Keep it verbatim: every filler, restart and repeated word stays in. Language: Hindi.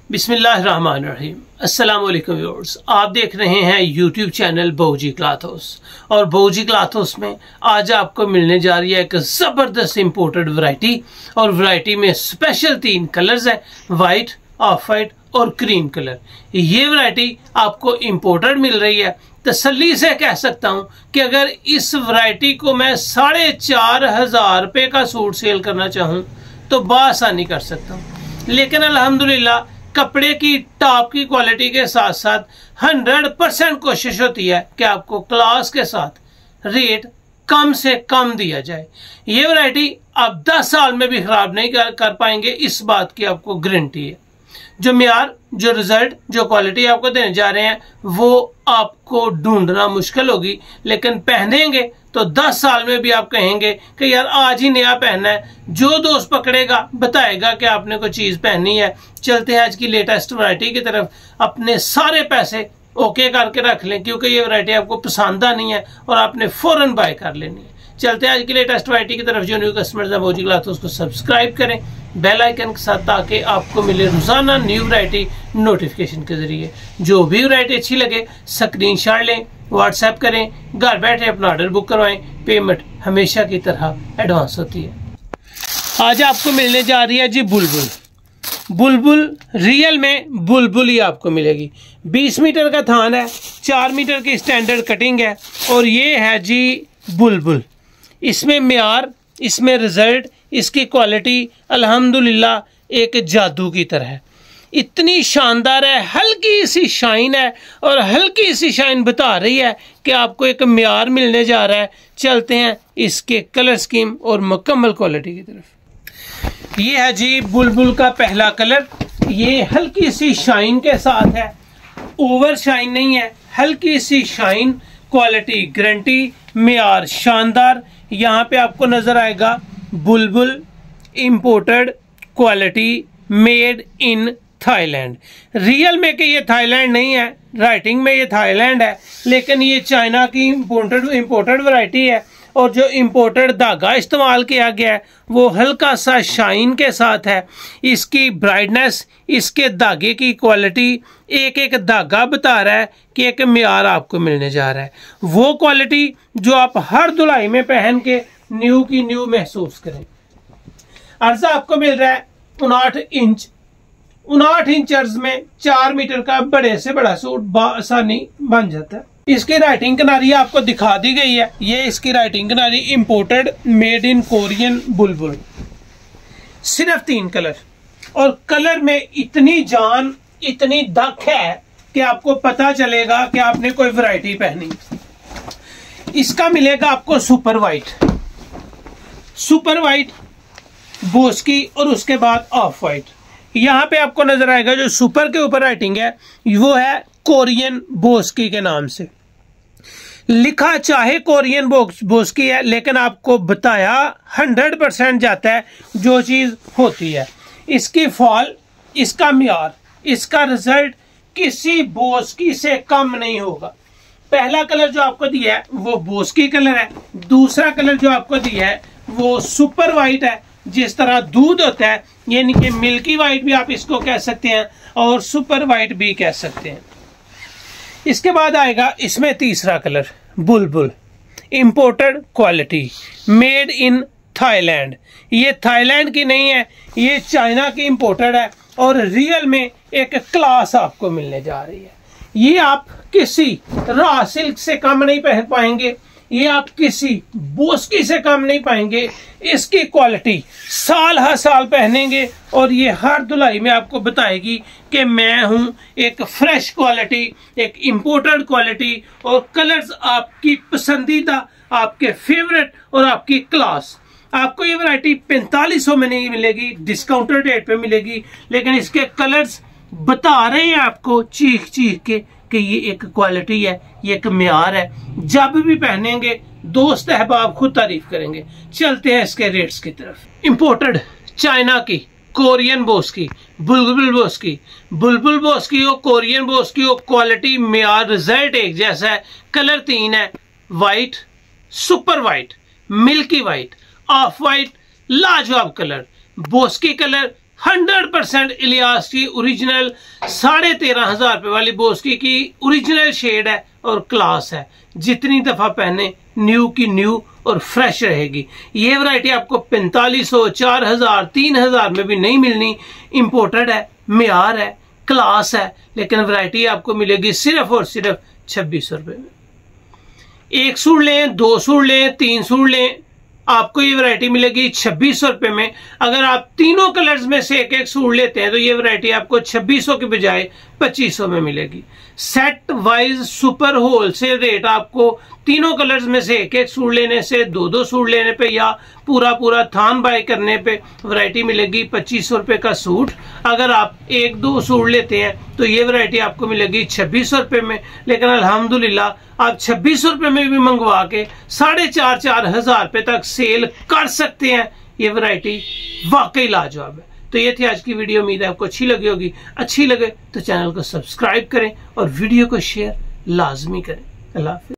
बिस्मिल्लाहिर्रहमानिर्रहीम। अस्सलाम वालेकुम व्यूअर्स, आप देख रहे हैं YouTube channel Bahuji cloth house. और बहूजी क्लॉथ हाउस में आज आपको मिलने जा रही है एक ज़बरदस्त इंपोर्टेड वैरायटी। और वैरायटी में स्पेशल तीन कलर्स हैं, वाइट, ऑफ वाइट और क्रीम कलर। ये वैरायटी आपको इंपोर्टेड मिल रही है। तसल्ली से कह सकता हूँ कि अगर इस वैरायटी को मैं साढ़े चार हजार रुपये का सूट सेल करना चाहूँ तो बासानी कर सकता हूँ। लेकिन अल्हम्दुलिल्लाह कपड़े की टॉप की क्वालिटी के साथ साथ हंड्रेड परसेंट कोशिश होती है कि आपको क्लास के साथ रेट कम से कम दिया जाए। ये वैरायटी आप दस साल में भी खराब नहीं कर, कर पाएंगे, इस बात की आपको गारंटी है। जो मियार, जो रिजल्ट, जो क्वालिटी आपको देने जा रहे हैं वो आपको ढूंढना मुश्किल होगी, लेकिन पहनेंगे तो दस साल में भी आप कहेंगे कि यार आज ही नया पहनना है। जो दोस्त पकड़ेगा बताएगा कि आपने कोई चीज पहनी है। चलते हैं आज की लेटेस्ट वैरायटी की तरफ। अपने सारे पैसे ओके करके रख लें क्योंकि ये वैरायटी आपको पसंद आनी है और आपने फौरन बाय कर लेनी है। चलते हैं आज की लेटेस्ट वैरायटी की तरफ। जो न्यू कस्टमर्स हैं बहूजी क्लॉथ उसको सब्सक्राइब करें बेल आइकन के साथ, ताकि आपको मिले रोजाना न्यू वैरायटी नोटिफिकेशन के जरिए। जो भी वैरायटी अच्छी लगे स्क्रीनशॉट लें, व्हाट्सएप करें, घर बैठे अपना ऑर्डर बुक करवाएं। पेमेंट हमेशा की तरह एडवांस होती है। आज आपको मिलने जा रही है जी बुलबुल। बुलबुल रियल में बुलबुल ही आपको मिलेगी। बीस मीटर का थान है, चार मीटर की स्टैंडर्ड कटिंग है और ये है जी बुलबुल। इसमें म्यार, इसमें रिजल्ट, इसकी क्वालिटी अल्हम्दुलिल्लाह एक जादू की तरह है। इतनी शानदार है, हल्की सी शाइन है और हल्की सी शाइन बता रही है कि आपको एक म्यार मिलने जा रहा है। चलते हैं इसके कलर स्कीम और मुकम्मल क्वालिटी की तरफ। ये है जी बुलबुल का पहला कलर। ये हल्की सी शाइन के साथ है, ओवर शाइन नहीं है, हल्की सी शाइन, क्वालिटी गारंटी, म्यार शानदार। यहाँ पे आपको नजर आएगा Bulbul imported, quality made in Thailand. Real में कि ये थाईलैंड नहीं है, राइटिंग में ये थाईलैंड है, लेकिन ये चाइना की इंपोर्टेड इंपोर्टेड वैरायटी है। और जो इंपोर्टेड धागा इस्तेमाल किया गया है वो हल्का सा शाइन के साथ है। इसकी ब्राइटनेस, इसके धागे की क्वालिटी, एक एक धागा बता रहा है कि एक म्यार आपको मिलने जा रहा है। वो क्वालिटी जो आप हर धुलाई में पहन के न्यू की न्यू महसूस करें। अर्जा आपको मिल रहा है उनाठ इंच। उनाठ इंच अर्ज में चार मीटर का बड़े से बड़ा सूट बासानी बन जाता है। इसकी राइटिंग किनारी आपको दिखा दी गई है। ये इसकी राइटिंग किनारी इंपोर्टेड मेड इन कोरियन बुलबुल। सिर्फ तीन कलर, और कलर में इतनी जान, इतनी धक है कि आपको पता चलेगा कि आपने कोई वैरायटी पहनी। इसका मिलेगा आपको super white, super white, Boski और उसके बाद ऑफ वाइट। यहाँ पे आपको नजर आएगा जो सुपर के ऊपर राइटिंग है वो है कोरियन बोस्की के नाम से लिखा। चाहे कोरियन बोस्की है, लेकिन आपको बताया हंड्रेड परसेंट जाता है जो चीज होती है। इसकी फॉल, इसका म्यार, इसका रिजल्ट किसी बोस्की से कम नहीं होगा। पहला कलर जो आपको दिया है वो बोस्की कलर है। दूसरा कलर जो आपको दिया है वो सुपर वाइट है। जिस तरह दूध होता है, यानी कि मिल्की वाइट भी आप इसको कह सकते हैं और सुपर वाइट भी कह सकते हैं। इसके बाद आएगा इसमें तीसरा colour Bulbul, imported quality, made in Thailand. ये थाईलैंड की नहीं है, ये चाइना की इंपोर्टेड है और रियल में एक क्लास आपको मिलने जा रही है। ये आप किसी रॉ सिल्क से कम नहीं पहन पाएंगे, ये आप किसी बोस्की से कम नहीं पाएंगे। इसकी क्वालिटी साल हर साल पहनेंगे और ये हर धुलाई में आपको बताएगी कि मैं हूं एक फ्रेश क्वालिटी, एक इंपोर्टेड क्वालिटी। और कलर्स आपकी पसंदीदा, आपके फेवरेट और आपकी क्लास। आपको ये वैरायटी पैंतालीस सौ में नहीं मिलेगी, डिस्काउंटेड रेट पे मिलेगी, लेकिन इसके कलर्स बता रहे हैं आपको चीख चीख के कि ये एक क्वालिटी है, ये एक म्यार है। जब भी पहनेंगे दोस्त अहबाब खुद तारीफ करेंगे। चलते हैं इसके रेट्स की तरफ। इंपोर्टेड चाइना की कोरियन बोस्की, बुलबुल बोस्की, बुलबुल बोस्की हो, कोरियन बोस्की हो, क्वालिटी, म्यार, रिजल्ट एक जैसा है। कलर तीन है, white, super white, milky white, off white, लाजवाब colour, Boski colour, hundred percent Ilyas की ओरिजिनल साढ़े तेरह हजार रुपए वाली बोस्की की ओरिजिनल शेड है और क्लास है। जितनी दफा पहने न्यू की न्यू और फ्रेश रहेगी। ये वैरायटी आपको पैंतालीस सौ, चार हजार, तीन हजार में भी नहीं मिलनी। इंपोर्टेड है, म्यार है, क्लास है, लेकिन वैरायटी आपको मिलेगी सिर्फ और सिर्फ छब्बीस सौ रुपए में। एक सूट लें, दो सूट लें, तीन सूट लें, आपको ये वैरायटी मिलेगी छब्बीस सौ रुपए में। अगर आप तीनों कलर्स में से एक एक सूट लेते हैं तो ये वैरायटी आपको छब्बीस सौ के बजाय पच्चीस सौ में मिलेगी। Set wise super wholesale rate आपको तीनों कलर्स में से एक एक सूट लेने से, दो दो सूट लेने पे या पूरा पूरा थान बाय करने पे वैरायटी मिलेगी पच्चीस सौ रुपए का सूट। अगर आप एक दो सूट लेते हैं तो ये वैरायटी आपको मिलेगी छब्बीस सौ रुपए में। लेकिन अल्हम्दुलिल्लाह आप छब्बीस सौ रुपए में भी मंगवा के साढ़े चार चार हजार रुपए तक सेल कर सकते हैं। ये वैरायटी वाकई लाजवाब है। तो ये थी आज की वीडियो। उम्मीद है आपको अच्छी लगी होगी। अच्छी लगे तो चैनल को सब्सक्राइब करें और वीडियो को शेयर लाजमी करें। अल्लाह हाफिज़।